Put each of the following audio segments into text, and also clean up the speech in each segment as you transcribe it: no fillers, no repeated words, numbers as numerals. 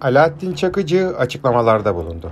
Alaaddin Çakıcı açıklamalarda bulundu.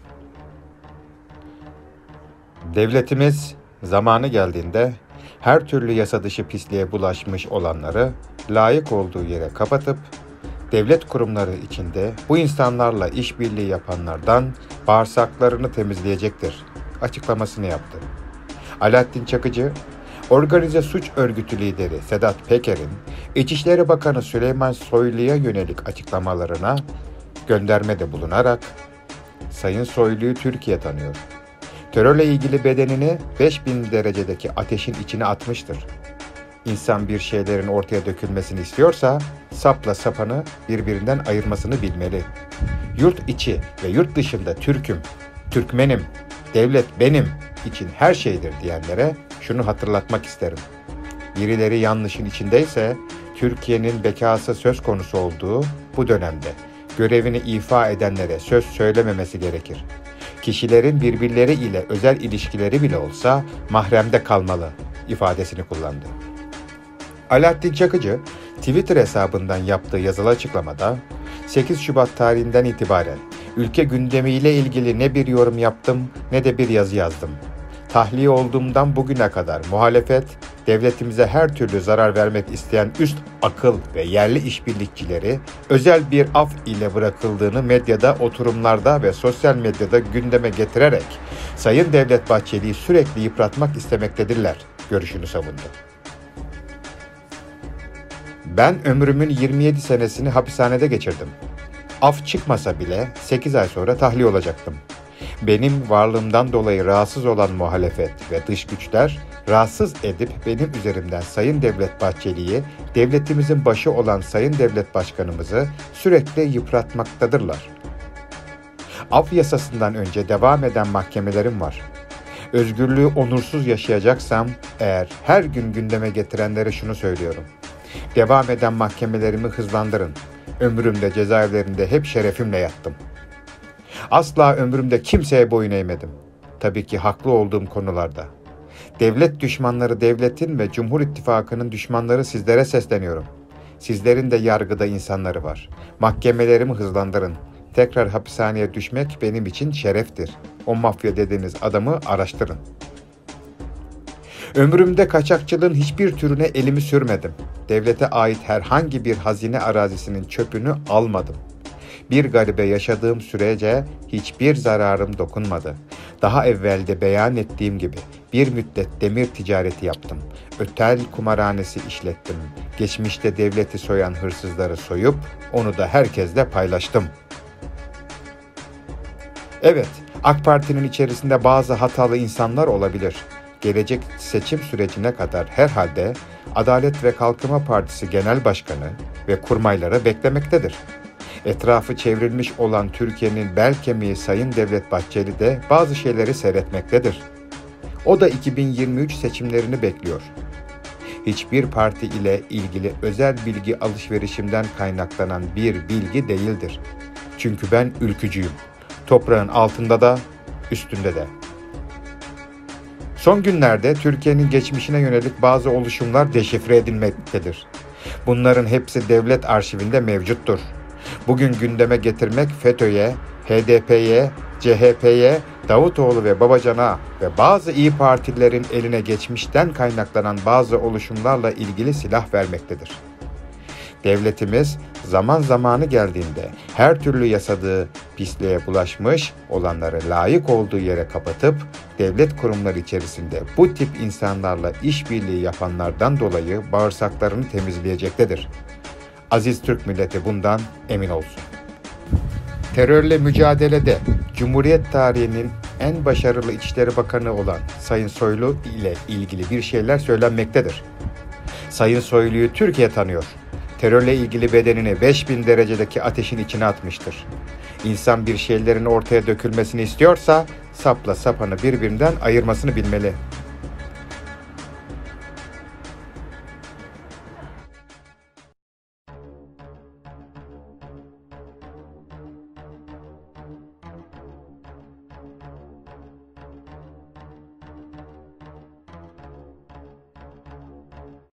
Devletimiz zamanı geldiğinde her türlü yasa dışı pisliğe bulaşmış olanları layık olduğu yere kapatıp devlet kurumları içinde bu insanlarla işbirliği yapanlardan bağırsaklarını temizleyecektir açıklamasını yaptı. Alaaddin Çakıcı, organize suç örgütü lideri Sedat Peker'in İçişleri Bakanı Süleyman Soylu'ya yönelik açıklamalarına göndermede bulunarak, Sayın Soylu'yu Türkiye tanıyor. Terörle ilgili bedenini 5000 derecedeki ateşin içine atmıştır. İnsan bir şeylerin ortaya dökülmesini istiyorsa, sapla sapanı birbirinden ayırmasını bilmeli. Yurt içi ve yurt dışında Türk'üm, Türkmenim, devlet benim için her şeydir diyenlere şunu hatırlatmak isterim. Birileri yanlışın içindeyse, Türkiye'nin bekası söz konusu olduğu bu dönemde görevini ifa edenlere söz söylememesi gerekir. Kişilerin birbirleri ile özel ilişkileri bile olsa mahremde kalmalı ifadesini kullandı. Alaaddin Çakıcı, Twitter hesabından yaptığı yazılı açıklamada, 8 Şubat tarihinden itibaren ülke gündemiyle ilgili ne bir yorum yaptım ne de bir yazı yazdım. Tahliye olduğumdan bugüne kadar muhalefet, devletimize her türlü zarar vermek isteyen üst akıl ve yerli işbirlikçileri özel bir af ile bırakıldığını medyada, oturumlarda ve sosyal medyada gündeme getirerek Sayın Devlet Bahçeli'yi sürekli yıpratmak istemektedirler görüşünü savundu. Ben ömrümün 27 senesini hapishanede geçirdim. Af çıkmasa bile 8 ay sonra tahliye olacaktım. Benim varlığımdan dolayı rahatsız olan muhalefet ve dış güçler rahatsız edip benim üzerimden Sayın Devlet Bahçeli'yi, devletimizin başı olan Sayın Devlet Başkanımızı sürekli yıpratmaktadırlar. Af yasasından önce devam eden mahkemelerim var. Özgürlüğü onursuz yaşayacaksam eğer her gün gündeme getirenlere şunu söylüyorum. Devam eden mahkemelerimi hızlandırın. Ömrümde cezaevlerinde hep şerefimle yattım. Asla ömrümde kimseye boyun eğmedim. Tabii ki haklı olduğum konularda. Devlet düşmanları devletin ve Cumhur İttifakı'nın düşmanları sizlere sesleniyorum. Sizlerin de yargıda insanları var. Mahkemelerimi hızlandırın. Tekrar hapishaneye düşmek benim için şereftir. O mafya dediğiniz adamı araştırın. Ömrümde kaçakçılığın hiçbir türüne elimi sürmedim. Devlete ait herhangi bir hazine arazisinin çöpünü almadım. Bir garibe yaşadığım sürece hiçbir zararım dokunmadı. Daha evvelde beyan ettiğim gibi bir müddet demir ticareti yaptım. Ötel kumarhanesi işlettim. Geçmişte devleti soyan hırsızları soyup onu da herkesle paylaştım. Evet, AK Parti'nin içerisinde bazı hatalı insanlar olabilir. Gelecek seçim sürecine kadar herhalde Adalet ve Kalkınma Partisi Genel Başkanı ve kurmayları beklemektedir. Etrafı çevrilmiş olan Türkiye'nin bel kemiği Sayın Devlet Bahçeli de bazı şeyleri seyretmektedir. O da 2023 seçimlerini bekliyor. Hiçbir parti ile ilgili özel bilgi alışverişimden kaynaklanan bir bilgi değildir. Çünkü ben ülkücüyüm. Toprağın altında da, üstünde de. Son günlerde Türkiye'nin geçmişine yönelik bazı oluşumlar deşifre edilmektedir. Bunların hepsi devlet arşivinde mevcuttur. Bugün gündeme getirmek FETÖ'ye, HDP'ye, CHP'ye, Davutoğlu ve Babacan'a ve bazı İYİ Partililerin eline geçmişten kaynaklanan bazı oluşumlarla ilgili silah vermektedir. Devletimiz zaman zamanı geldiğinde her türlü yasadığı pisliğe bulaşmış olanları layık olduğu yere kapatıp devlet kurumları içerisinde bu tip insanlarla işbirliği yapanlardan dolayı bağırsaklarını temizleyecektedir. Aziz Türk milleti bundan emin olsun. Terörle mücadelede Cumhuriyet tarihinin en başarılı İçişleri Bakanı olan Sayın Soylu ile ilgili bir şeyler söylenmektedir. Sayın Soylu'yu Türkiye tanıyor. Terörle ilgili bedenini 5000 derecedeki ateşin içine atmıştır. İnsan bir şeylerin ortaya dökülmesini istiyorsa sapla sapanı birbirinden ayırmasını bilmeli.